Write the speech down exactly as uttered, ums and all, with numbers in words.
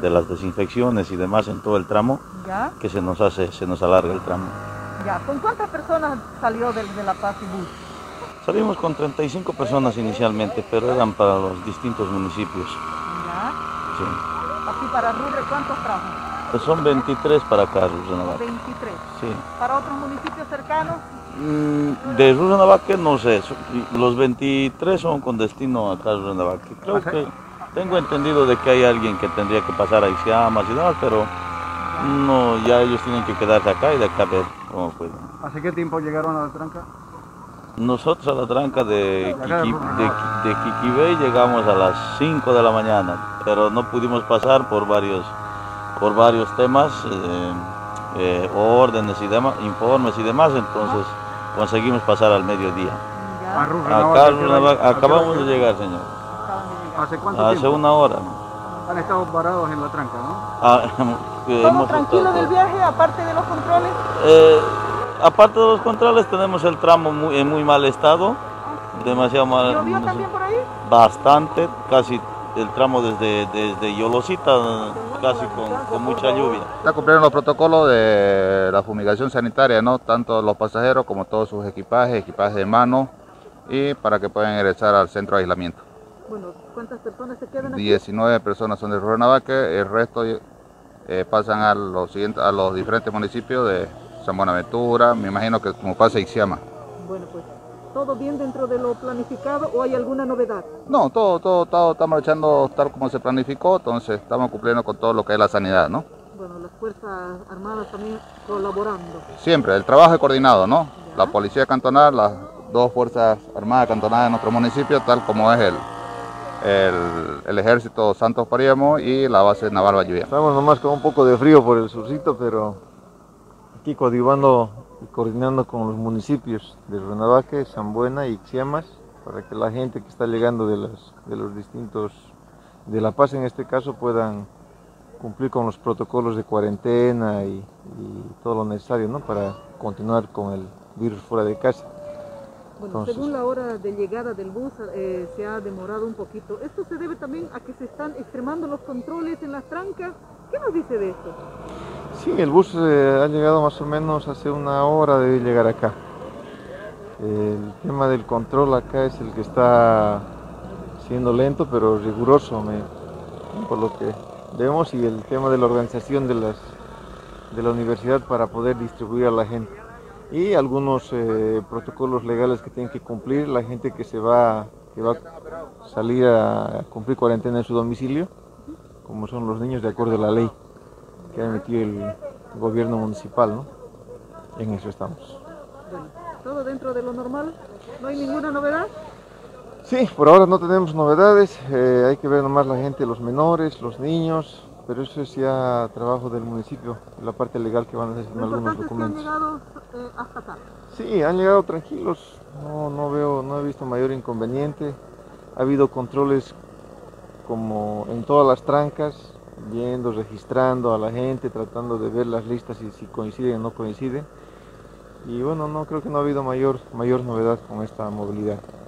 de las desinfecciones y demás en todo el tramo, ¿Ya? que se nos hace, se nos alarga el tramo. Ya. ¿Con cuántas personas salió de, de La Paz y bus? Salimos con treinta y cinco personas inicialmente, pero eran para los distintos municipios. ¿Ya? Sí. Aquí para Rurre, ¿cuántos trajo? Pues son veintitrés para acá, Rurrenabaque. veintitrés. Sí. ¿Para otros municipios cercanos? Mm, De Rurrenabaque no sé, los veintitrés son con destino acá a Rurrenabaque. Creo que tengo entendido de que hay alguien que tendría que pasar a Isiamas y demás, pero no, ya ellos tienen que quedarse acá y de acá ver cómo pueden. ¿Hace qué tiempo llegaron a la tranca? Nosotros a la tranca de, Quiqui, de, de Quiquibé llegamos a las cinco de la mañana, pero no pudimos pasar por varios, por varios temas, eh, eh, órdenes y demás, informes y demás, entonces conseguimos pasar al mediodía. ¿Ya? Acá Rurrenabaque, acabamos de llegar, señor. ¿Hace cuánto Hace tiempo? una hora. Han estado parados en la tranca, ¿no? Ah, ¿Todo hemos tranquilo estado- del viaje, aparte de los controles? Eh, aparte de los controles, tenemos el tramo muy, en muy mal estado, demasiado mal. ¿Llovió no sé, también por ahí? Bastante, casi el tramo desde, desde Yolosita, casi con, con mucha lluvia. Está cumpliendo los protocolos de la fumigación sanitaria, ¿no? Tanto los pasajeros como todos sus equipajes, equipajes de mano, y para que puedan ingresar al centro de aislamiento. Bueno, ¿cuántas personas se quedan aquí? diecinueve personas son de Rurrenabaque, el resto eh, pasan a los, siguientes, a los diferentes municipios de San Buenaventura, me imagino que como pasa Ixiama. Bueno, pues, ¿todo bien dentro de lo planificado o hay alguna novedad? No, todo, todo, todo está marchando tal como se planificó, entonces estamos cumpliendo con todo lo que es la sanidad, ¿no? Bueno, las Fuerzas Armadas también colaborando. Siempre, el trabajo es coordinado, ¿no? Ya. La policía cantonal, las dos fuerzas armadas cantonales de nuestro municipio, tal como es el, el, el ejército Santos Pariamo y la base naval Bayuya. Estamos nomás con un poco de frío por el surcito, pero aquí coadyuvando y coordinando con los municipios de Rurrenabaque, San Buena y Ixiamas, para que la gente que está llegando de los, de los distintos, de La Paz en este caso, puedan cumplir con los protocolos de cuarentena y, y todo lo necesario, ¿no? Para continuar con el virus fuera de casa. Bueno, Entonces, según la hora de llegada del bus, eh, se ha demorado un poquito. ¿Esto se debe también a que se están extremando los controles en las trancas? ¿Qué nos dice de esto? sí, el bus eh, ha llegado más o menos hace una hora de llegar acá. El tema del control acá es el que está siendo lento, pero riguroso, me- por lo que vemos, y el tema de la organización de, las, de la universidad para poder distribuir a la gente. Y algunos eh, protocolos legales que tienen que cumplir la gente que se va, que va a salir a cumplir cuarentena en su domicilio, como son los niños de acuerdo a la ley que ha emitido el gobierno municipal, ¿no? En eso estamos. Bueno, ¿todo dentro de lo normal? ¿No hay ninguna novedad? Sí, por ahora no tenemos novedades, eh, hay que ver nomás la gente, los menores, los niños, pero eso es ya trabajo del municipio, la parte legal que van a hacer con Lo algunos importante es que han documentos. llegado eh, hasta acá. Sí, han llegado tranquilos, no, no veo, no he visto mayor inconveniente. Ha habido controles como en todas las trancas, viendo, registrando a la gente, tratando de ver las listas y si coinciden o no coinciden. Y bueno, no creo que no ha habido mayor, mayor novedad con esta movilidad.